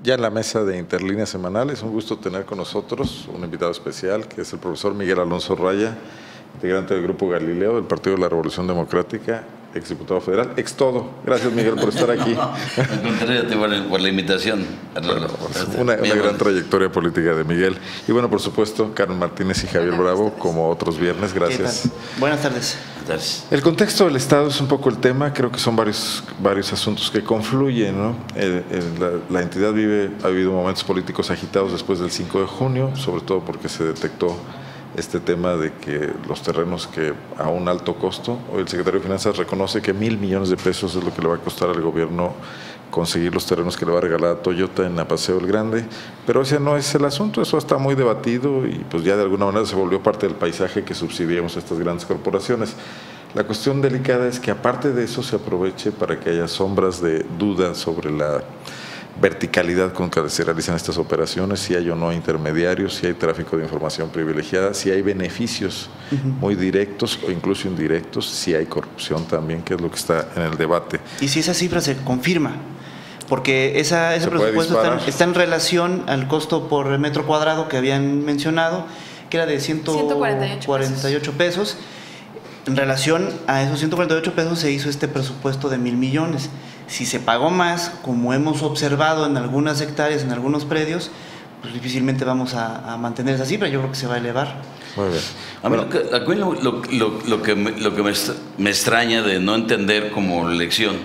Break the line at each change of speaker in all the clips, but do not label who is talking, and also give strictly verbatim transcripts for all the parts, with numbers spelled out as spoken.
Ya en la mesa de Interlínea Semanal es un gusto tener con nosotros un invitado especial, que es el profesor Miguel Alonso Raya, integrante del Grupo Galileo del Partido de la Revolución Democrática, exdiputado federal, ex todo. Gracias, Miguel, por estar aquí.
No, al contrario, por, por la invitación.
Bueno, una, una gran trayectoria política de Miguel. Y bueno, por supuesto, Carmen Martínez y Javier Bravo, como otros viernes. Gracias.
Buenas tardes.
El contexto del Estado es un poco el tema. Creo que son varios, varios asuntos que confluyen, ¿no? El, el, la, la entidad vive, ha vivido momentos políticos agitados después del cinco de junio, sobre todo porque se detectó este tema de que los terrenos que a un alto costo, hoy el secretario de Finanzas reconoce que mil millones de pesos es lo que le va a costar al gobierno conseguir los terrenos que le va a regalar a Toyota en Paseo el Grande, pero ese no es el asunto, eso está muy debatido y pues ya de alguna manera se volvió parte del paisaje que subsidiamos a estas grandes corporaciones. La cuestión delicada es que aparte de eso se aproveche para que haya sombras de duda sobre la verticalidad con que se realizan estas operaciones, si hay o no intermediarios, si hay tráfico de información privilegiada, si hay beneficios uh-huh. muy directos o incluso indirectos, si hay corrupción también, que es lo que está en el debate.
Y si esa cifra se confirma, porque esa, ese presupuesto está, está en relación al costo por metro cuadrado que habían mencionado, que era de ciento cuarenta y ocho pesos. En relación a esos ciento cuarenta y ocho pesos se hizo este presupuesto de mil millones. Si se pagó más, como hemos observado en algunas hectáreas, en algunos predios, pues difícilmente vamos a, a mantener esa cifra. Yo creo que se va a elevar.
Muy bien.
A mí bueno, lo, que, lo, lo, lo que, me, lo que me, me extraña de no entender como lección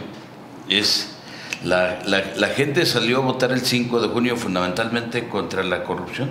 es la, la, la gente salió a votar el cinco de junio fundamentalmente contra la corrupción.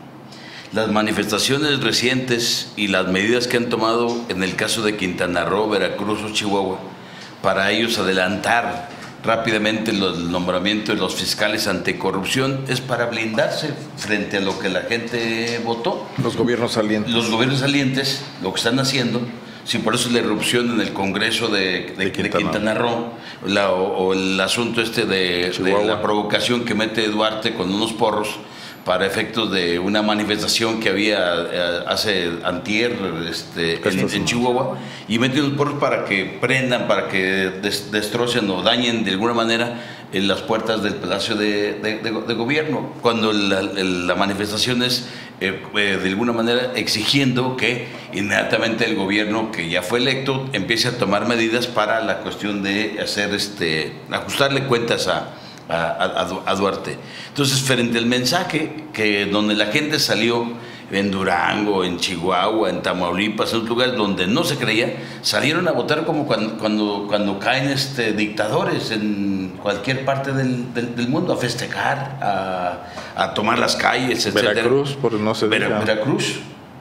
Las manifestaciones recientes y las medidas que han tomado en el caso de Quintana Roo, Veracruz o Chihuahua, para ellos adelantar rápidamente los nombramientos de los fiscales anticorrupción, es para blindarse frente a lo que la gente votó.
Los gobiernos salientes.
Los gobiernos salientes, lo que están haciendo, si por eso es la erupción en el Congreso de, de, de Quintana, de Quintana Roo, la, o, o el asunto este de, de la provocación que mete Duarte con unos porros, para efectos de una manifestación que había eh, hace antier este, en, en Chihuahua, y meten unos porros para que prendan, para que des, destrocen o dañen de alguna manera en las puertas del Palacio de, de, de, de Gobierno, cuando la, la manifestación es eh, eh, de alguna manera exigiendo que inmediatamente el gobierno que ya fue electo empiece a tomar medidas para la cuestión de hacer este, ajustarle cuentas a A, a, a Duarte. Entonces, frente al mensaje que donde la gente salió en Durango, en Chihuahua, en Tamaulipas, en otros lugares donde no se creía, salieron a votar como cuando, cuando, cuando caen este, dictadores en cualquier parte del, del, del mundo, a festejar, a, a tomar las calles, etcétera.
Veracruz, por no sé.
Vera, Veracruz,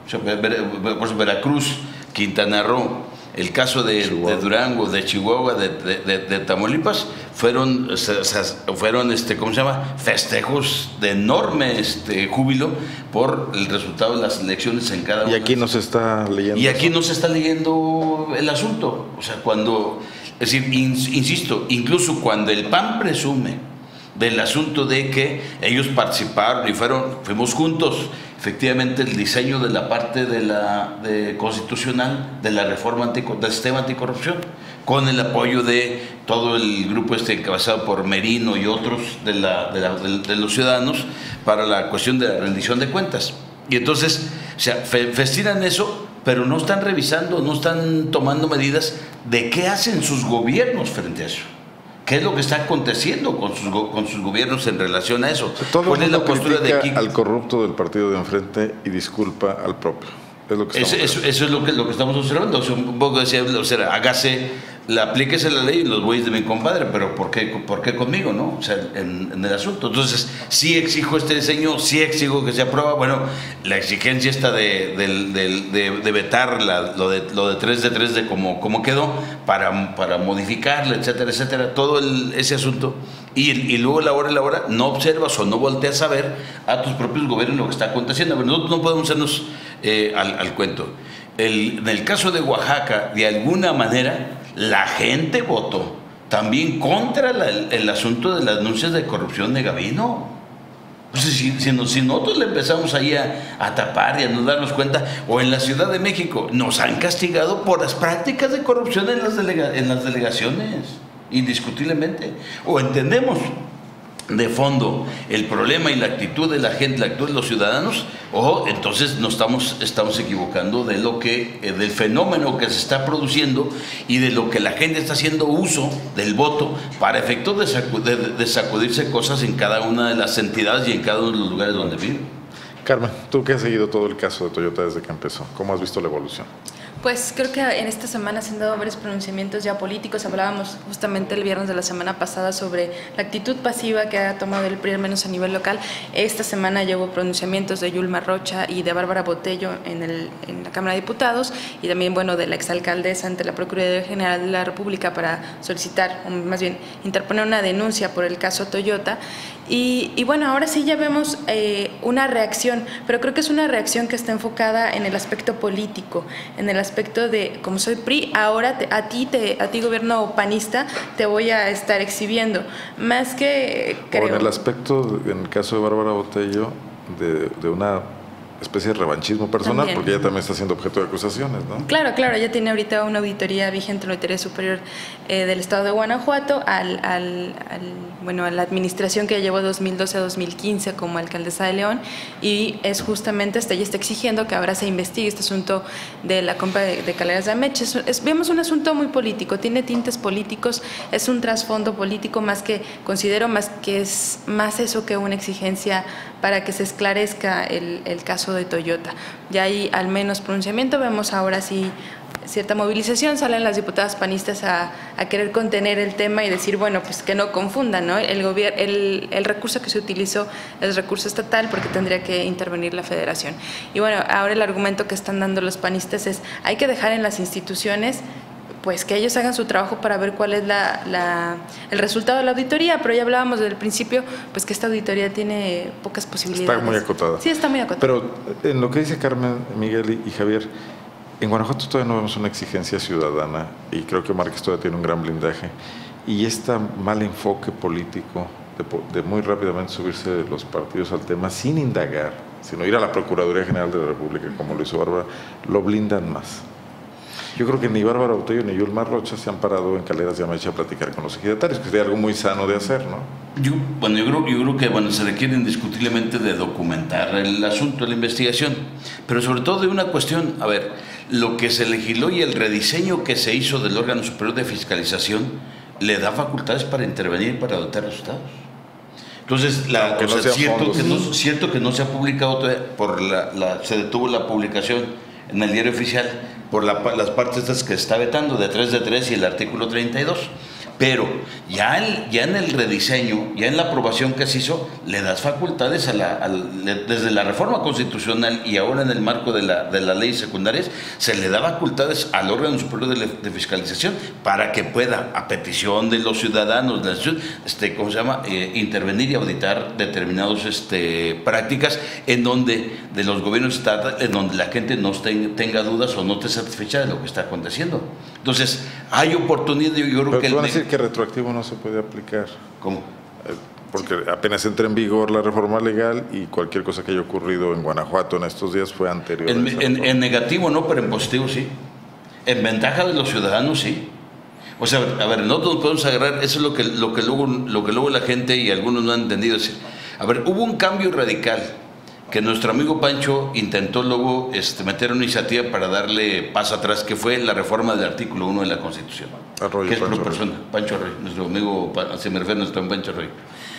por Veracruz, Quintana Roo. El caso de, de Durango, de Chihuahua, de, de, de, de Tamaulipas, fueron, se, se, fueron este, ¿cómo se llama? Festejos de enorme este, júbilo por el resultado de las elecciones en cada uno.
Y aquí no se está leyendo.
Y aquí no se está leyendo el asunto. O sea, cuando, es decir, in, insisto, incluso cuando el P A N presume del asunto de que ellos participaron y fueron, fuimos juntos, efectivamente el diseño de la parte de la de constitucional de la reforma anti, del sistema anticorrupción, con el apoyo de todo el grupo este encabezado por Merino y otros de, la, de, la, de, de los ciudadanos para la cuestión de la rendición de cuentas. Y entonces, o sea, fe, festinan eso, pero no están revisando, no están tomando medidas de qué hacen sus gobiernos frente a eso. ¿Qué es lo que está aconteciendo con sus, con sus gobiernos en relación a eso?
O sea, todo
¿Cuál es la postura de aquí?
Al corrupto del partido de enfrente y disculpa al propio. Es lo que
eso, eso, eso es lo que, lo que estamos observando. O sea, un poco decía, o sea, hágase, la, aplíquese la ley y los güeyes de mi compadre, pero ¿por qué, por qué conmigo, no? O sea, en, en el asunto. Entonces, sí exijo este diseño, sí exijo que se aprueba. Bueno, la exigencia esta de, de, de, de, de vetar la, lo, de, lo de tres de tres de cómo, cómo quedó, para, para modificarla, etcétera, etcétera, todo el, ese asunto. Y, y luego la hora y la hora no observas o no volteas a ver a tus propios gobiernos lo que está aconteciendo. Pero nosotros no podemos hacernos eh, al, al cuento. El, en el caso de Oaxaca, de alguna manera, la gente votó también contra la, el, el asunto de las denuncias de corrupción de Gavino. Pues si, si, nos, si nosotros le empezamos ahí a, a tapar y a no darnos cuenta, o en la Ciudad de México, nos han castigado por las prácticas de corrupción en las, delega, en las delegaciones, indiscutiblemente. O entendemos de fondo el problema y la actitud de la gente, la actitud de los ciudadanos, o entonces nos estamos, estamos equivocando de lo que, eh, del fenómeno que se está produciendo y de lo que la gente está haciendo uso del voto para efectos de, sacu de, de sacudirse cosas en cada una de las entidades y en cada uno de los lugares donde vive.
Carmen, tú que has seguido todo el caso de Toyota desde que empezó, ¿cómo has visto la evolución?
Pues creo que en esta semana se han dado varios pronunciamientos ya políticos. Hablábamos justamente el viernes de la semana pasada sobre la actitud pasiva que ha tomado el P R I, al menos a nivel local. Esta semana ya hubo pronunciamientos de Yulma Rocha y de Bárbara Botello en, el, en la Cámara de Diputados, y también, bueno, de la exalcaldesa ante la Procuraduría General de la República para solicitar, o más bien interponer una denuncia por el caso Toyota. Y, y bueno, ahora sí ya vemos eh, una reacción, pero creo que es una reacción que está enfocada en el aspecto político, en el aspecto de, como soy P R I, ahora te, a ti, te, a ti gobierno panista, te voy a estar exhibiendo, más que creo...
O en el aspecto, en el caso de Bárbara Botello, de, de una especie de revanchismo personal, también, porque ella también está siendo objeto de acusaciones, ¿no?
Claro, claro, ella tiene ahorita una auditoría vigente en la Auditoría Superior eh, del Estado de Guanajuato al, al, al, bueno, a la administración que llevó dos mil doce a dos mil quince como alcaldesa de León, y es justamente, ella está exigiendo que ahora se investigue este asunto de la compra de, de caleras de Ameche. Es, es, vemos un asunto muy político, tiene tintes políticos, es un trasfondo político, más que, considero más que es más eso que una exigencia para que se esclarezca el, el caso de Toyota. Ya hay al menos pronunciamiento, vemos ahora sí cierta movilización, salen las diputadas panistas a, a querer contener el tema y decir, bueno, pues que no confundan, ¿no? El, gobierno, el, el recurso que se utilizó es recurso estatal porque tendría que intervenir la federación. Y bueno, ahora el argumento que están dando los panistas es, hay que dejar en las instituciones pues que ellos hagan su trabajo para ver cuál es la, la, el resultado de la auditoría, pero ya hablábamos desde el principio, pues que esta auditoría tiene pocas posibilidades.
Está muy acotada.
Sí, está muy acotada.
Pero en lo que dice Carmen, Miguel y, y Javier, en Guanajuato todavía no vemos una exigencia ciudadana, y creo que Márquez todavía tiene un gran blindaje, y este mal enfoque político de, de muy rápidamente subirse de los partidos al tema sin indagar, sino ir a la Procuraduría General de la República, como lo hizo Bárbara, lo blindan más. Yo creo que ni Bárbara Botello ni Yulma Rocha se han parado en Caleras de Ameche a platicar con los ejidatarios, que sería algo muy sano de hacer, ¿no?
Yo, bueno, yo creo, yo creo que bueno, se requiere indiscutiblemente de documentar el asunto, la investigación, pero sobre todo de una cuestión, a ver, lo que se legisló y el rediseño que se hizo del órgano superior de fiscalización le da facultades para intervenir y para adoptar resultados. Entonces, la, o sea, no cierto, que no, cierto que no se ha publicado todavía, por la, la, se detuvo la publicación en el diario oficial por la, las partes estas que se está vetando, de tres de tres y el artículo treinta y dos. Pero ya, el, ya en el rediseño, ya en la aprobación que se hizo, le das facultades a la, a, desde la reforma constitucional y ahora en el marco de la, de las leyes secundarias, se le da facultades al órgano superior de, de fiscalización para que pueda, a petición de los ciudadanos, de la este, ¿cómo se llama?, eh, intervenir y auditar determinadas este, prácticas en donde de los gobiernos estatales, en donde la gente no ten, tenga dudas o no esté satisfecha de lo que está aconteciendo. Entonces, hay oportunidad, yo creo
Pero
que...
van a decir que retroactivo no se puede aplicar.
¿Cómo?
Porque apenas entra en vigor la reforma legal y cualquier cosa que haya ocurrido en Guanajuato en estos días fue anterior.
En, en, en negativo no, pero en positivo sí. En ventaja de los ciudadanos sí. O sea, a ver, nosotros nos podemos agarrar, eso es lo que, lo que, luego, lo que luego la gente y algunos no han entendido. Es, a ver, hubo un cambio radical que nuestro amigo Pancho intentó luego este, meter una iniciativa para darle paso atrás, que fue la reforma del artículo uno de la Constitución.
Arroyo,
que es
Pancho
pro persona, Pancho Arroyo, nuestro amigo, se me refiere a nuestro amigo Pancho Arroyo.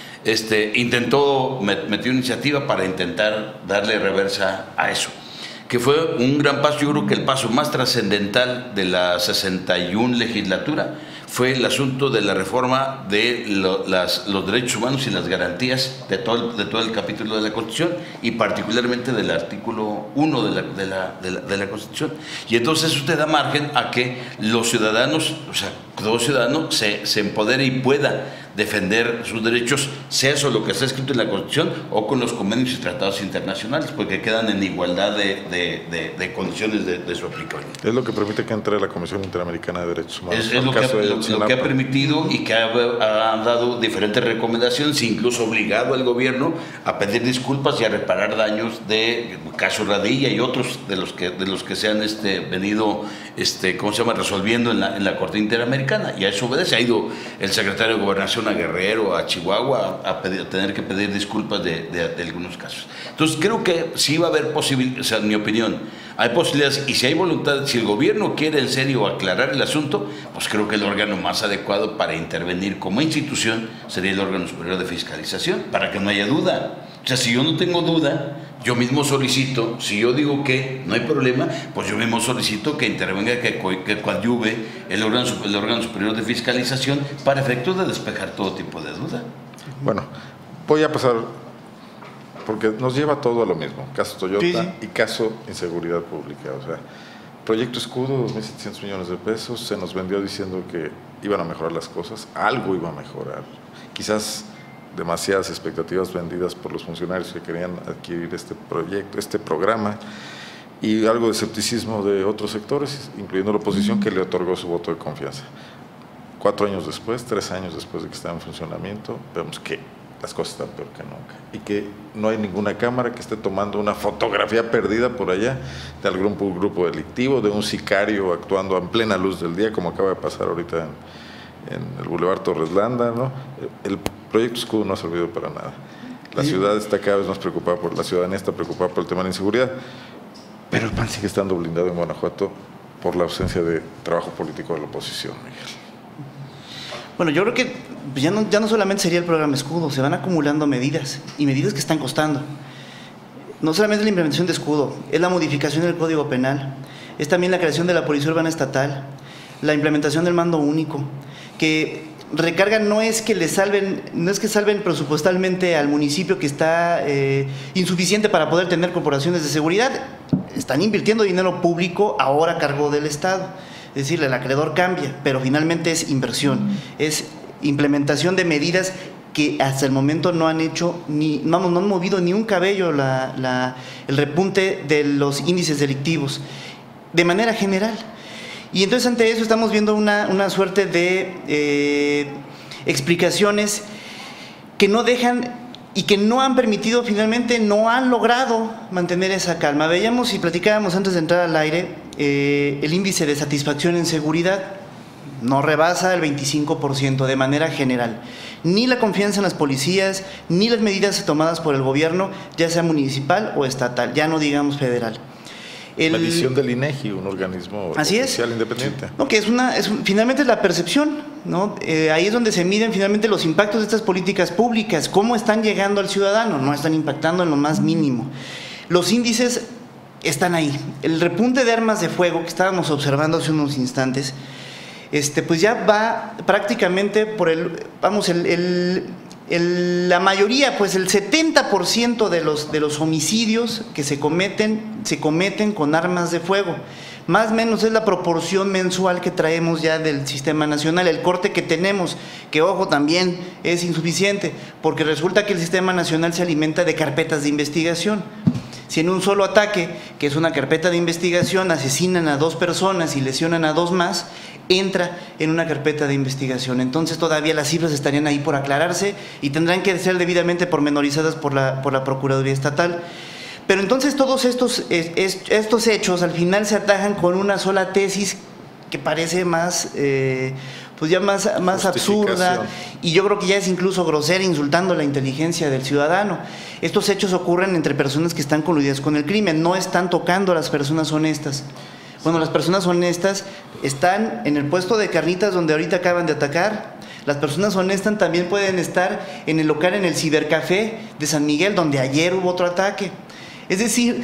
Este, intentó, metió una iniciativa para intentar darle reversa a eso, que fue un gran paso. Yo creo que el paso más trascendental de la sesenta y una legislatura fue el asunto de la reforma de lo, las, los derechos humanos y las garantías de todo, el, de todo el capítulo de la Constitución y particularmente del artículo uno de la, de, la, de, la, de la Constitución. Y entonces usted da margen a que los ciudadanos, o sea, todo ciudadano se, se empodere y pueda defender sus derechos, sea eso lo que está escrito en la Constitución o con los convenios y tratados internacionales, porque quedan en igualdad de, de, de, de condiciones de, de su aplicación.
Es lo que permite que entre la Comisión Interamericana de Derechos Humanos.
Es, es lo, que ha, lo, lo que ha permitido y que ha, ha dado diferentes recomendaciones, incluso obligado al gobierno a pedir disculpas y a reparar daños de caso Radilla y otros de los que, de los que se han este, venido este, ¿cómo se llama? resolviendo en la, en la Corte Interamericana. Americana, y a eso obedece. Ha ido el secretario de Gobernación a Guerrero, a Chihuahua, a, pedir, a tener que pedir disculpas de, de, de algunos casos. Entonces creo que sí va a haber posibilidades, o sea, en mi opinión, hay posibilidades, y si hay voluntad, si el gobierno quiere en serio aclarar el asunto, pues creo que el órgano más adecuado para intervenir como institución sería el órgano superior de fiscalización, para que no haya duda. O sea, si yo no tengo duda, yo mismo solicito, si yo digo que no hay problema, pues yo mismo solicito que intervenga, que, que coadyuve el órgano, el órgano superior de fiscalización para efectos de despejar todo tipo de duda.
Bueno, voy a pasar, porque nos lleva todo a lo mismo, caso Toyota sí, sí. y caso inseguridad pública. O sea, proyecto Escudo, dos mil setecientos millones de pesos, se nos vendió diciendo que iban a mejorar las cosas, algo iba a mejorar. Quizás demasiadas expectativas vendidas por los funcionarios que querían adquirir este proyecto, este programa, y algo de escepticismo de otros sectores, incluyendo la oposición, que le otorgó su voto de confianza. Cuatro años después, tres años después de que está en funcionamiento, vemos que las cosas están peor que nunca y que no hay ninguna cámara que esté tomando una fotografía perdida por allá de algún grupo delictivo, de un sicario actuando en plena luz del día, como acaba de pasar ahorita en, en el Boulevard Torres Landa, ¿no? El proyecto Escudo no ha servido para nada. La ciudad está cada vez más preocupada, por la ciudadanía está preocupada por el tema de la inseguridad, pero el P A N sigue estando blindado en Guanajuato por la ausencia de trabajo político de la oposición, Miguel.
Bueno, yo creo que ya no, ya no solamente sería el programa Escudo, se van acumulando medidas, y medidas que están costando. No solamente la implementación de Escudo, es la modificación del Código Penal, es también la creación de la Policía Urbana Estatal, la implementación del mando único, que recarga no es que le salven, no es que salven presupuestalmente al municipio que está eh, insuficiente para poder tener corporaciones de seguridad, están invirtiendo dinero público ahora a cargo del Estado. Es decir, el acreedor cambia, pero finalmente es inversión, es implementación de medidas que hasta el momento no han hecho, ni vamos, no han movido ni un cabello la, la, el repunte de los índices delictivos, de manera general. Y entonces ante eso estamos viendo una, una suerte de eh, explicaciones que no dejan y que no han permitido, finalmente no han logrado mantener esa calma. Veíamos y platicábamos antes de entrar al aire, eh, el índice de satisfacción en seguridad no rebasa el veinticinco por ciento de manera general. Ni la confianza en las policías, ni las medidas tomadas por el gobierno, ya sea municipal o estatal, ya no digamos federal.
El, la visión del INEGI, un organismo oficial independiente.
No, que es una, es, finalmente es la percepción, ¿no? Eh, ahí es donde se miden finalmente los impactos de estas políticas públicas, cómo están llegando al ciudadano, no están impactando en lo más mínimo. Los índices están ahí. El repunte de armas de fuego que estábamos observando hace unos instantes, este, pues ya va prácticamente por el, vamos, el, el El, la mayoría, pues el setenta por ciento de los, de los homicidios que se cometen, se cometen con armas de fuego. Más o menos es la proporción mensual que traemos ya del sistema nacional, el corte que tenemos, que ojo también es insuficiente, porque resulta que el sistema nacional se alimenta de carpetas de investigación. Si en un solo ataque, que es una carpeta de investigación, asesinan a dos personas y lesionan a dos más, entra en una carpeta de investigación. Entonces todavía las cifras estarían ahí por aclararse y tendrán que ser debidamente pormenorizadas por la, por la Procuraduría Estatal. Pero entonces todos estos, estos hechos al final se atajan con una sola tesis que parece más, eh, pues ya más, más absurda, y yo creo que ya es incluso grosera, insultando la inteligencia del ciudadano. Estos hechos ocurren entre personas que están coludidas con el crimen, no están tocando a las personas honestas. Bueno, las personas honestas están en el puesto de carnitas donde ahorita acaban de atacar. Las personas honestas también pueden estar en el local, en el cibercafé de San Miguel, donde ayer hubo otro ataque. Es decir,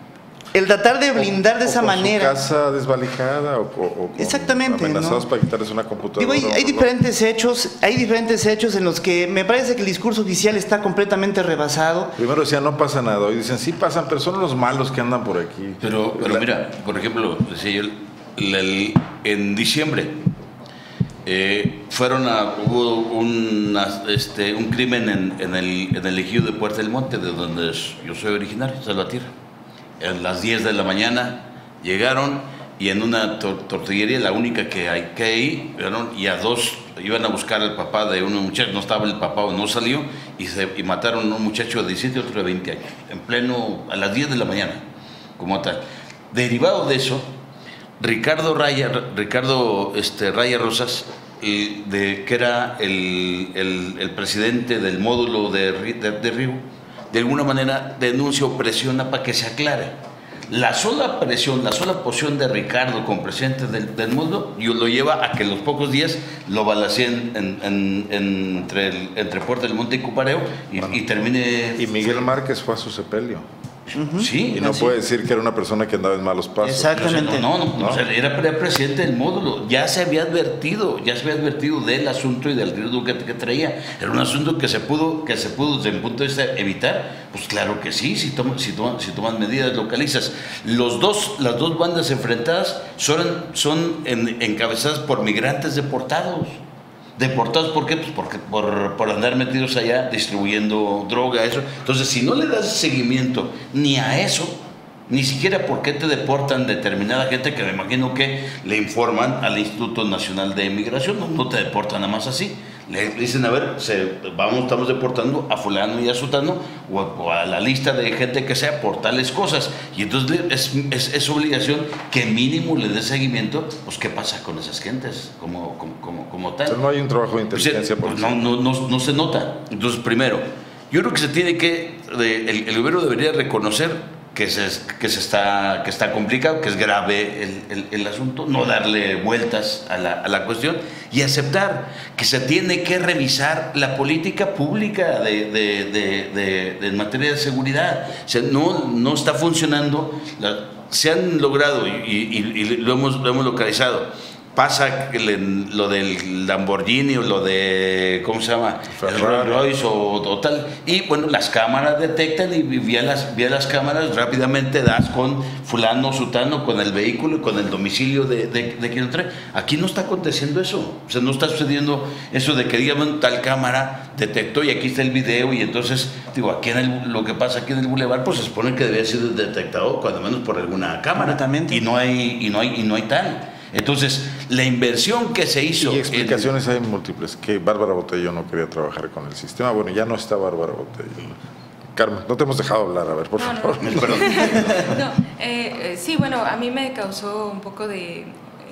el tratar de blindar o, de esa
o con
manera.
Su casa desvalijada o, o
exactamente,
amenazados, ¿no?, para quitarles una computadora.
Digo, hay, hay diferentes hechos, hay diferentes hechos en los que me parece que el discurso oficial está completamente rebasado.
Primero decían no pasa nada, hoy dicen sí pasan, pero son los malos que andan por aquí.
Pero, pero la... mira, por ejemplo, decía yo, el, el, en diciembre eh, fueron a, hubo una, este, un crimen en, en, el, en el ejido de Puerta del Monte, de donde yo soy originario, Salvatierra. A las diez de la mañana llegaron y en una tor tortillería, la única que hay que ahí, ¿vieron? Y a dos iban a buscar al papá de un muchacho, no estaba el papá o no salió, y, se, y mataron a un muchacho de diecisiete y otro de veinte años, en pleno, a las diez de la mañana, como tal. Derivado de eso, Ricardo Raya, Ricardo este, Raya Rosas, y de, que era el, el, el presidente del módulo de, de, de Río, de alguna manera denuncia o presiona para que se aclare. La sola presión, la sola posición de Ricardo como presidente del, del módulo lo lleva a que en los pocos días lo balaceen en, en, en, entre, el, entre Puerta del Monte y Cupareo y, bueno, y termine...
Y Miguel Márquez fue a su sepelio.
Uh-huh. Sí,
y no
así.
puede decir que era una persona que andaba en malos pasos.
Exactamente.
No, no, no, no. O sea, era presidente del módulo. Ya se había advertido, ya se había advertido del asunto y del riesgo que, que traía. Era un asunto que se pudo, que se pudo desde el punto de vista evitar. Pues claro que sí, si toman, si toman, si toman medidas localizas. Los dos, las dos bandas enfrentadas son, son en, encabezadas por migrantes deportados. ¿Deportados por qué? Pues porque por, por andar metidos allá distribuyendo droga, eso. Entonces, si no le das seguimiento ni a eso, ni siquiera por qué te deportan determinada gente, que me imagino que le informan al Instituto Nacional de Migración, no, no te deportan nada más así. Le dicen, a ver, se, vamos, estamos deportando a fulano y a sutano, o a, o a la lista de gente que sea por tales cosas. Y entonces es, es, es obligación que mínimo le dé seguimiento, pues qué pasa con esas gentes, como, como, como, como tal.
Entonces no hay un trabajo de inteligencia.
Pues, por no, no, no, no se nota. Entonces, primero, yo creo que se tiene que, el, el gobierno debería reconocer que se, que se está, que está complicado, que es grave el, el, el asunto, no darle vueltas a la, a la cuestión y aceptar que se tiene que revisar la política pública de, de, de, de, de en materia de seguridad. O sea, no, no está funcionando, la, se han logrado y, y, y lo, hemos, lo hemos localizado. Pasa lo del Lamborghini o lo de, ¿cómo se llama? El Rolls Royce o, o tal. Y bueno, las cámaras detectan y vía las, vía las cámaras rápidamente das con fulano, sutano, con el vehículo y con el domicilio de, de, de quien lo trae. Aquí no está aconteciendo eso. O sea, no está sucediendo eso de que digan tal cámara detectó y aquí está el video y entonces, digo, aquí en el, lo que pasa aquí en el bulevar, pues se supone que debía ser detectado cuando menos por alguna cámara. Y no hay, y no hay, y no hay tal. Entonces, la inversión que se hizo...
Y explicaciones en... hay múltiples, que Bárbara Botello no quería trabajar con el sistema. Bueno, ya no está Bárbara Botello. Carmen, no te hemos dejado hablar, a ver, por
no,
favor.
No, no. Perdón. no eh, sí, bueno, a mí me causó un poco de...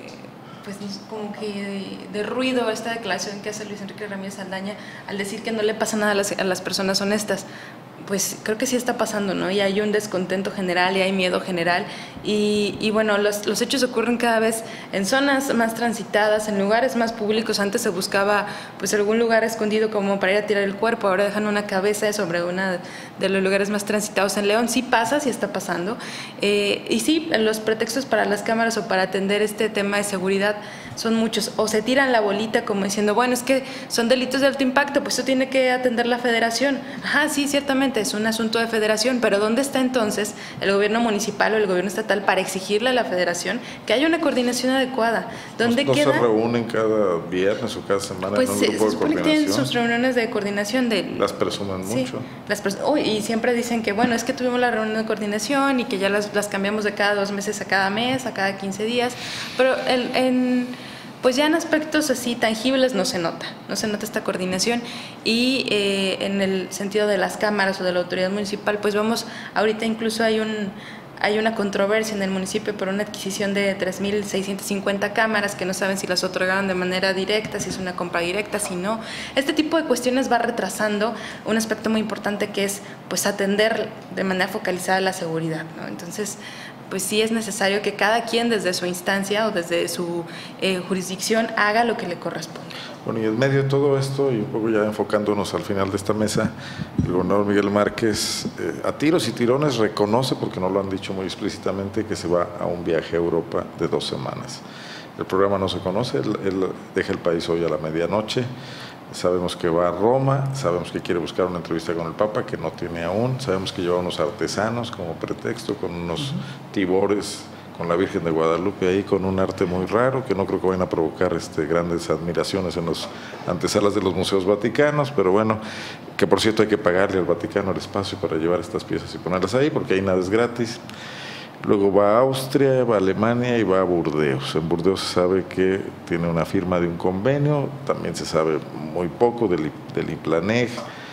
pues como que de, de ruido esta declaración que hace Luis Enrique Ramírez Saldaña al decir que no le pasa nada a las, a las personas honestas. Pues creo que sí está pasando, ¿no? Y hay un descontento general y hay miedo general y, y bueno, los, los hechos ocurren cada vez en zonas más transitadas, en lugares más públicos. Antes se buscaba pues algún lugar escondido como para ir a tirar el cuerpo, ahora dejan una cabeza sobre uno de los lugares más transitados en León. Sí pasa, sí está pasando eh, y sí, los pretextos para las cámaras o para atender este tema de seguridad son muchos, o se tiran la bolita como diciendo, bueno, es que son delitos de alto impacto, pues eso tiene que atender la federación. Ajá, sí, ciertamente es un asunto de federación, pero ¿dónde está entonces el gobierno municipal o el gobierno estatal para exigirle a la federación que haya una coordinación adecuada? ¿Dónde
¿No, no
queda?
se reúnen cada viernes o cada semana
pues
en un
se,
grupo
se
de
supone que tienen sus reuniones de coordinación. De,
las presuman
sí,
mucho.
Las pers oh, y siempre dicen que, bueno, es que tuvimos la reunión de coordinación y que ya las, las cambiamos de cada dos meses a cada mes, a cada quince días, pero el, en... pues ya en aspectos así tangibles no se nota, no se nota esta coordinación y eh, en el sentido de las cámaras o de la autoridad municipal, pues vamos, ahorita incluso hay un hay una controversia en el municipio por una adquisición de tres mil seiscientas cincuenta cámaras que no saben si las otorgaron de manera directa, si es una compra directa, si no. Este tipo de cuestiones va retrasando un aspecto muy importante que es pues atender de manera focalizada la seguridad, ¿no? Entonces, pues sí es necesario que cada quien desde su instancia o desde su eh, jurisdicción haga lo que le corresponde.
Bueno, y en medio de todo esto, y un poco ya enfocándonos al final de esta mesa, el gobernador Miguel Márquez, eh, a tiros y tirones, reconoce, porque no lo han dicho muy explícitamente, que se va a un viaje a Europa de dos semanas. El programa no se conoce, él, él deja el país hoy a la medianoche. Sabemos que va a Roma, sabemos que quiere buscar una entrevista con el Papa, que no tiene aún, sabemos que lleva unos artesanos como pretexto, con unos uh-huh. tibores, con la Virgen de Guadalupe ahí, con un arte muy raro, que no creo que vayan a provocar este, grandes admiraciones en las antesalas de los museos vaticanos, pero bueno, que por cierto hay que pagarle al Vaticano el espacio para llevar estas piezas y ponerlas ahí, porque ahí nada es gratis. Luego va a Austria, va a Alemania y va a Burdeos. En Burdeos se sabe que tiene una firma de un convenio, también se sabe muy poco del, del IPLANEG,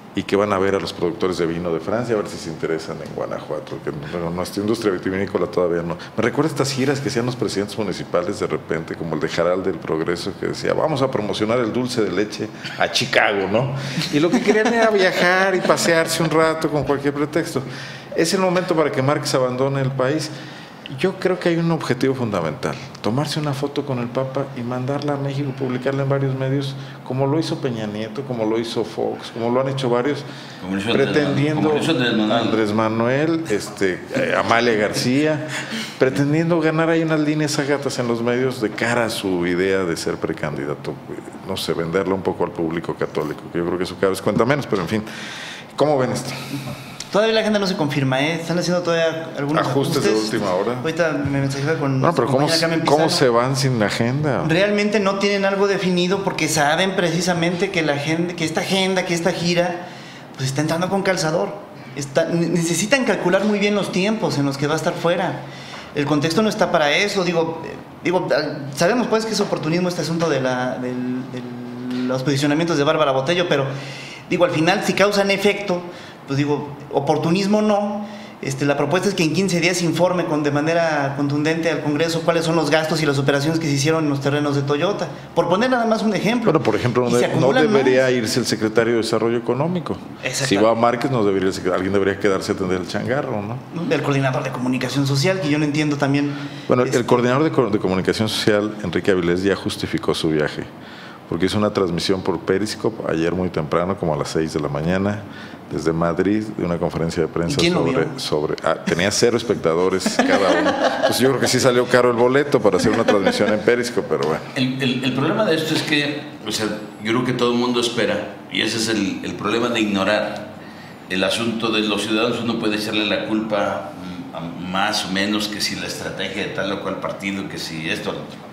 y que van a ver a los productores de vino de Francia, a ver si se interesan en Guanajuato, que bueno, nuestra industria vitivinícola todavía no. Me recuerda estas giras que hacían los presidentes municipales de repente, como el de Jaral del Progreso, que decía, vamos a promocionar el dulce de leche a Chicago, ¿no? Y lo que querían era viajar y pasearse un rato con cualquier pretexto. Es el momento para que Márquez abandone el país. Yo creo que hay un objetivo fundamental, tomarse una foto con el Papa y mandarla a México, publicarla en varios medios, como lo hizo Peña Nieto, como lo hizo Fox, como lo han hecho varios, como hizo pretendiendo Andrés Manuel, Andrés Manuel este, eh, Amalia García, pretendiendo ganar ahí unas líneas agatas en los medios de cara a su idea de ser precandidato, no sé, venderla un poco al público católico, que yo creo que eso cada vez cuenta menos, pero en fin, ¿cómo ven esto?
Todavía la agenda no se confirma, ¿eh? Están haciendo todavía algunos
ajustes, ajustes de última hora.
Ahorita me mensajaba con...
No, pero ¿cómo, ¿cómo se van sin agenda?
Realmente no tienen algo definido porque saben precisamente que la agenda, que esta agenda, que esta gira, pues está entrando con calzador. Está, necesitan calcular muy bien los tiempos en los que va a estar fuera. El contexto no está para eso. Digo, digo sabemos pues que es oportunismo este asunto de, la, del, de los posicionamientos de Bárbara Botello, pero digo, al final si causan efecto... pues digo, oportunismo no, este, la propuesta es que en quince días informe con, de manera contundente al Congreso cuáles son los gastos y las operaciones que se hicieron en los terrenos de Toyota, por poner nada más un ejemplo.
Bueno, por ejemplo, no, no debería más. irse el secretario de Desarrollo Económico. Si va a Márquez, no debería, alguien debería quedarse a atender el changarro, ¿no?
El coordinador de comunicación social, que yo no entiendo también.
Bueno,
este,
el coordinador de, de comunicación social, Enrique Avilés, ya justificó su viaje, porque hizo una transmisión por Periscope ayer muy temprano, como a las seis de la mañana, desde Madrid, de una conferencia de prensa sobre... sobre ah, tenía cero espectadores cada uno. Entonces yo creo que sí salió caro el boleto para hacer una transmisión en Periscope, pero bueno.
El, el, el problema de esto es que, o sea, yo creo que todo el mundo espera, y ese es el, el problema de ignorar el asunto de los ciudadanos. Uno puede echarle la culpa a más o menos que si la estrategia de tal o cual partido, que si esto...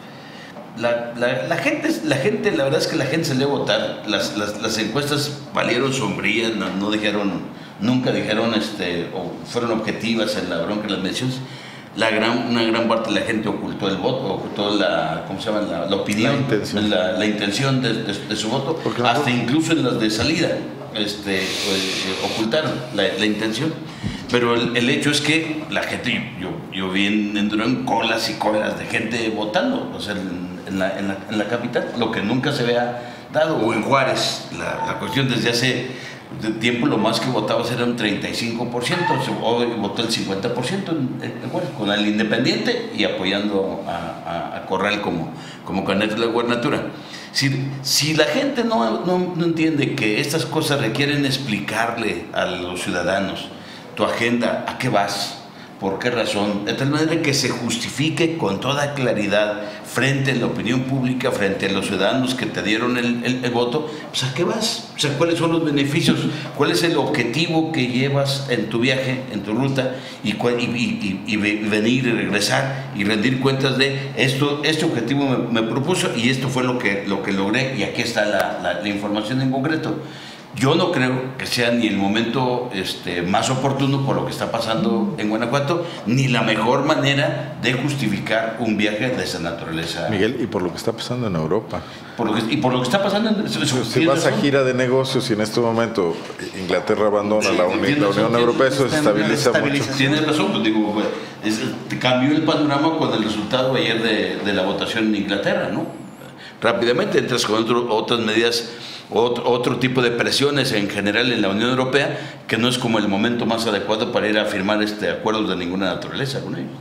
La, la, la, gente, la gente, la verdad es que la gente salió a votar, las, las, las encuestas valieron sombrías, no, no dijeron, nunca dijeron, este, o fueron objetivas en la bronca, en las mediciones. La gran, una gran parte de la gente ocultó el voto, ocultó la, ¿cómo se llama? La, la opinión, la intención, la, la intención de, de, de su voto, hasta incluso en las de salida, este, pues, ocultaron la, la intención. Pero el, el hecho es que la gente, yo, yo vi en, en Durán colas y colas de gente votando, o sea, en, en, la, en, la, en la capital, lo que nunca se había dado, o en Juárez, la, la cuestión desde hace tiempo lo más que votabas era un treinta y cinco por ciento, hoy votó el cincuenta por ciento en, en Juárez, con el Independiente y apoyando a, a, a Corral como, como candidato de la gubernatura. Si, si la gente no, no, no entiende que estas cosas requieren explicarle a los ciudadanos tu agenda, ¿a qué vas? ¿Por qué razón? De tal manera que se justifique con toda claridad frente a la opinión pública, frente a los ciudadanos que te dieron el, el, el voto, pues ¿a qué vas? O sea, ¿cuáles son los beneficios? ¿Cuál es el objetivo que llevas en tu viaje, en tu ruta? Y, y, y, y venir y regresar y rendir cuentas de esto, este objetivo me, me propuso y esto fue lo que, lo que logré y aquí está la, la, la información en concreto. Yo no creo que sea ni el momento este, más oportuno por lo que está pasando en Guanajuato, ni la mejor manera de justificar un viaje de esa naturaleza.
Miguel, y por lo que está pasando en Europa.
Por lo que, y por lo que está pasando en...
Si vas a gira de negocios y en este momento Inglaterra abandona sí, la, Unión, la Unión Europea, eso se estabiliza mucho.
Tienes razón, pues digo, pues, es, cambió el panorama con el resultado ayer de, de la votación en Inglaterra, ¿no? Rápidamente entras con otro, otras medidas... Otro, otro tipo de presiones en general en la Unión Europea, que no es como el momento más adecuado para ir a firmar este acuerdos de ninguna naturaleza con ellos.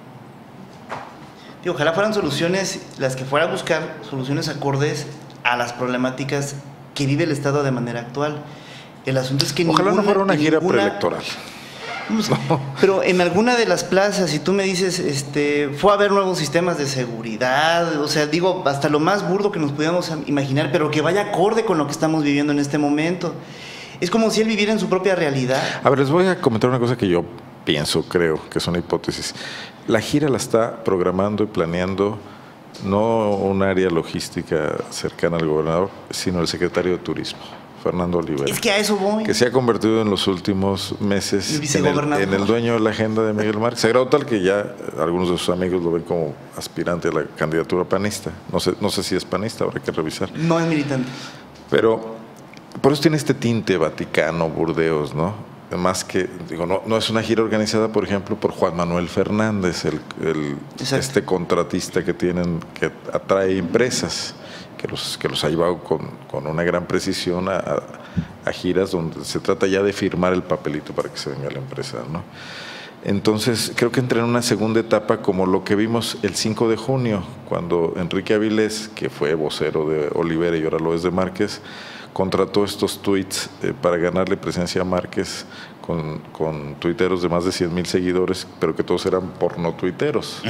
Y ojalá fueran soluciones, las que fuera a buscar, soluciones acordes a las problemáticas que vive el Estado de manera actual. El asunto es que
ojalá
ninguna,
no fuera una gira
ninguna,
preelectoral.
No. Pero en alguna de las plazas, si tú me dices, este, fue a haber nuevos sistemas de seguridad, o sea, digo, hasta lo más burdo que nos pudiéramos imaginar, pero que vaya acorde con lo que estamos viviendo en este momento. Es como si él viviera en su propia realidad.
A ver, les voy a comentar una cosa que yo pienso, creo, que es una hipótesis. La gira la está programando y planeando no un área logística cercana al gobernador, sino el secretario de Turismo, Fernando Olivera.
Es que a eso voy.
Que se ha convertido en los últimos meses en el, en el dueño de la agenda de Miguel Márquez. Se grado tal que ya algunos de sus amigos lo ven como aspirante a la candidatura panista. No sé, no sé si es panista, habrá que revisar.
No es militante.
Pero por eso tiene este tinte Vaticano, Burdeos, ¿no? Más que, digo, no, no es una gira organizada, por ejemplo, por Juan Manuel Fernández, el, el este contratista que tienen, que atrae empresas, que los, que los ha llevado con, con una gran precisión a, a, a giras donde se trata ya de firmar el papelito para que se venga la empresa, ¿no? Entonces, creo que entra en una segunda etapa como lo que vimos el cinco de junio, cuando Enrique Avilés, que fue vocero de Olivera y ahora lo es de Márquez, contrató estos tweets eh, para ganarle presencia a Márquez con, con tuiteros de más de cien mil seguidores, pero que todos eran porno tuiteros.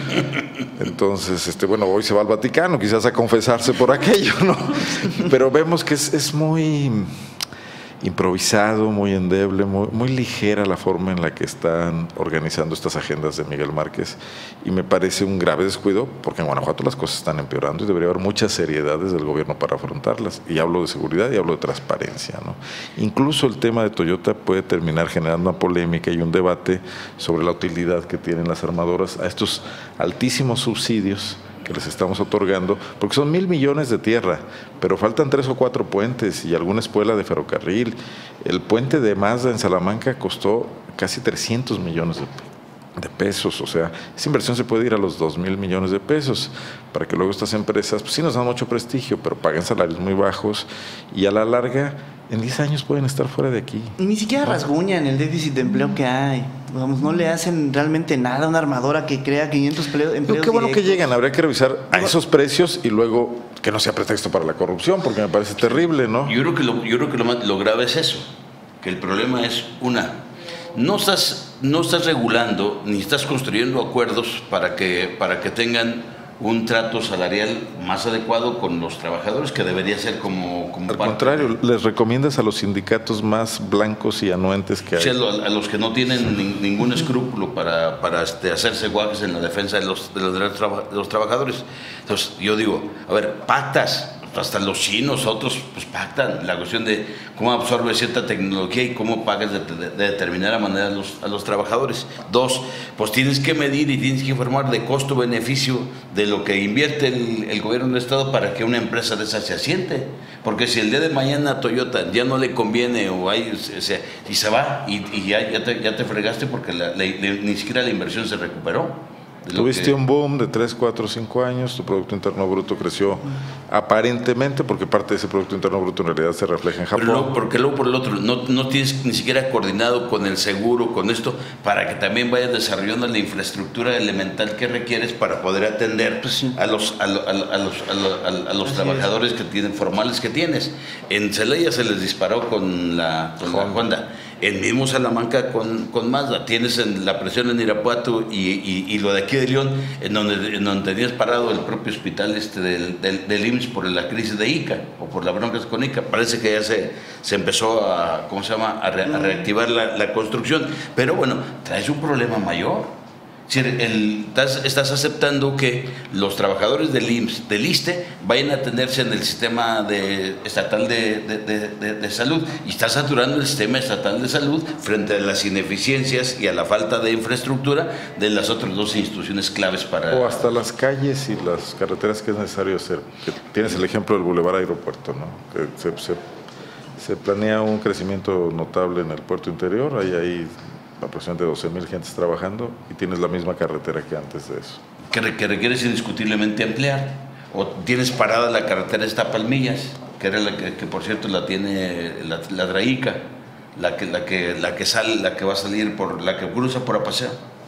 Entonces, este, bueno, hoy se va al Vaticano, quizás a confesarse por aquello, ¿no? Pero vemos que es, es muy improvisado, muy endeble, muy, muy ligera la forma en la que están organizando estas agendas de Miguel Márquez, y me parece un grave descuido porque en Guanajuato las cosas están empeorando y debería haber mucha seriedad desde el gobierno para afrontarlas, y hablo de seguridad y hablo de transparencia, ¿no? Incluso el tema de Toyota puede terminar generando una polémica y un debate sobre la utilidad que tienen las armadoras a estos altísimos subsidios que les estamos otorgando, porque son mil millones de tierra, pero faltan tres o cuatro puentes y alguna espuela de ferrocarril. El puente de Mazda en Salamanca costó casi trescientos millones de, de pesos, o sea, esa inversión se puede ir a los dos mil millones de pesos, para que luego estas empresas, pues sí nos dan mucho prestigio, pero pagan salarios muy bajos y a la larga, en diez años pueden estar fuera de aquí.
Y ni siquiera rasguñan el déficit de empleo que hay. Vamos, no le hacen realmente nada a una armadora que crea quinientos empleos.
Pero qué bueno directos. Que llegan, habría que revisar a esos precios y luego que no sea pretexto para la corrupción, porque me parece terrible, ¿no?
Yo creo que lo, yo creo que lo, lo grave es eso, que el problema es, una, no estás, no estás regulando ni estás construyendo acuerdos para que, para que tengan un trato salarial más adecuado con los trabajadores, que debería ser como, como
al contrario, les recomiendas a los sindicatos más blancos y anuentes que hay.
Sí, a los que no tienen ni, ningún escrúpulo para, para este, hacerse guajes en la defensa de los, de los derechos de los trabajadores. Entonces yo digo, a ver, pactas, hasta los chinos, otros, pues pactan la cuestión de cómo absorbe cierta tecnología y cómo pagas de, de, de determinada manera a los, a los trabajadores. Dos, pues tienes que medir y tienes que informar de costo-beneficio de lo que invierte el, el gobierno del Estado para que una empresa de esas se asiente. Porque si el día de mañana a Toyota ya no le conviene o hay, o sea, y se va y, y ya, ya, te, ya te fregaste porque la, la, la, ni siquiera la inversión se recuperó.
Tuviste que... un boom de tres, cuatro, cinco años, tu Producto Interno Bruto creció aparentemente, porque parte de ese Producto Interno Bruto en realidad se refleja en Japón.
Pero luego, porque luego por el otro, no, no tienes ni siquiera coordinado con el seguro, con esto, para que también vayas desarrollando la infraestructura elemental que requieres para poder atender pues, sí. a los, a, lo, a, lo, a los, a, lo, a los trabajadores es. que tienen formales que tienes. En Celaya se les disparó con la, con la Honda. En mismo Salamanca con, con Mazda, tienes en la presión en Irapuato y, y, y lo de aquí de León, en donde, en donde tenías parado el propio hospital este del, del, del I M S S por la crisis de I C A o por la bronca con I C A. Parece que ya se, se empezó a, ¿cómo se llama?, a, re, a reactivar la, la construcción. Pero bueno, traes un problema mayor. Si el, estás, estás aceptando que los trabajadores del I M S S, del ISSSTE, vayan a atenderse en el sistema de, estatal de, de, de, de, de salud, y estás saturando el sistema estatal de salud frente a las ineficiencias y a la falta de infraestructura de las otras dos instituciones claves para...
O hasta las calles y las carreteras que es necesario hacer. Que tienes el ejemplo del Boulevard Aeropuerto, ¿no? Que se, se, se planea un crecimiento notable en el puerto interior, hay ahí aproximadamente doce mil gentes trabajando y tienes la misma carretera que antes de eso.
Que, que requieres indiscutiblemente ampliar. O tienes parada la carretera esta Palmillas, que era la que, que por cierto la tiene la, la Draica, la que, la, que, la, que sale, la que va a salir por, la que cruza por Apaseo,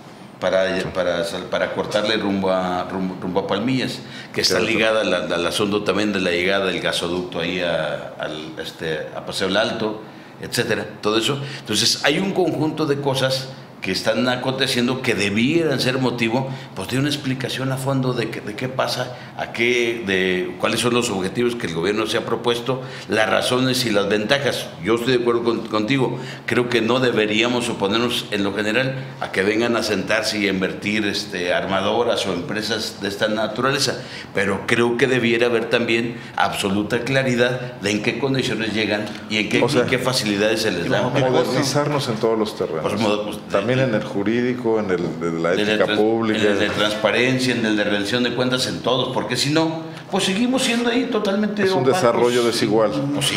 para, sí. para, para cortarle rumbo a, rumbo, rumbo a Palmillas, que está ligada al, al asunto también de la llegada del gasoducto ahí a, al, este, a Paseo el Alto, etcétera, todo eso. Entonces hay un conjunto de cosas que están aconteciendo que debieran ser motivo pues de una explicación a fondo de, que, de qué pasa, a qué, de cuáles son los objetivos que el gobierno se ha propuesto, las razones y las ventajas. Yo estoy de acuerdo con, contigo, creo que no deberíamos oponernos en lo general a que vengan a sentarse y a invertir este, armadoras o empresas de esta naturaleza, pero creo que debiera haber también absoluta claridad de en qué condiciones llegan y en qué, o sea, y qué facilidades se les dan.
Modernizarnos en todos los terrenos. Pues, pues, también en el jurídico, en el de la ética
en el,
pública.
En el de transparencia, en el de rendición de cuentas, en todos, porque si no, pues seguimos siendo ahí totalmente
es un opacos. Desarrollo desigual.
Pues sí.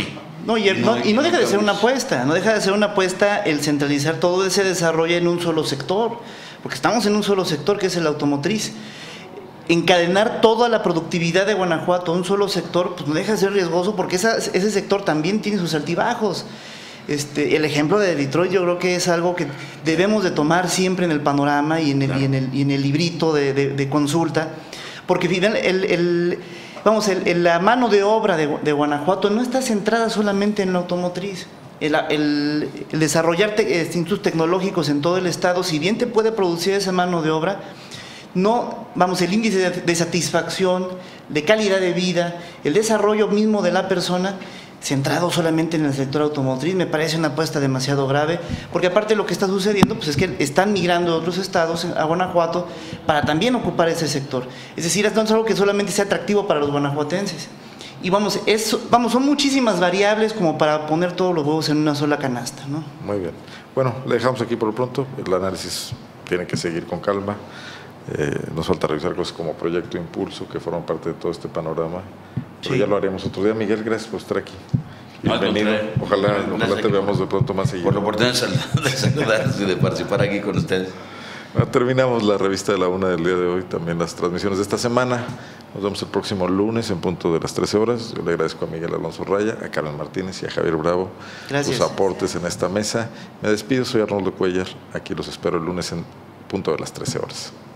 No, y, el, no, y no deja de ser una apuesta, no deja de ser una apuesta el centralizar todo ese desarrollo en un solo sector, porque estamos en un solo sector que es el automotriz. Encadenar toda la productividad de Guanajuato a un solo sector, pues no deja de ser riesgoso, porque esa, ese sector también tiene sus altibajos. Este, el ejemplo de Detroit yo creo que es algo que debemos de tomar siempre en el panorama y en el, claro. y en el, y en el librito de, de, de consulta, porque el, el, vamos, el, el, la mano de obra de, de Guanajuato no está centrada solamente en la automotriz. El, el, el desarrollar te, institutos tecnológicos en todo el estado, si bien te puede producir esa mano de obra, no, vamos, el índice de, de satisfacción, de calidad de vida, el desarrollo mismo de la persona, centrado solamente en el sector automotriz, me parece una apuesta demasiado grave, porque aparte lo que está sucediendo pues es que están migrando a otros estados, a Guanajuato, para también ocupar ese sector. Es decir, esto no es algo que solamente sea atractivo para los guanajuatenses. Y vamos, es, vamos, son muchísimas variables como para poner todos los huevos en una sola canasta, ¿no?
Muy bien. Bueno, le dejamos aquí por lo pronto. El análisis tiene que seguir con calma. Eh, nos falta revisar cosas como Proyecto Impulso, que forman parte de todo este panorama. Pero sí, ya lo haremos otro día. Miguel, gracias por estar aquí. Bienvenido. Ojalá, ojalá te veamos de pronto más seguido.
Por la oportunidad de saludarles y de participar aquí con ustedes.
Bueno, terminamos la revista de la una del día de hoy, también las transmisiones de esta semana. Nos vemos el próximo lunes en punto de las trece horas. Yo le agradezco a Miguel Alonso Raya, a Carmen Martínez y a Javier Bravo
Gracias.
sus aportes en esta mesa. Me despido, soy Arnoldo Cuellar. Aquí los espero el lunes en punto de las trece horas.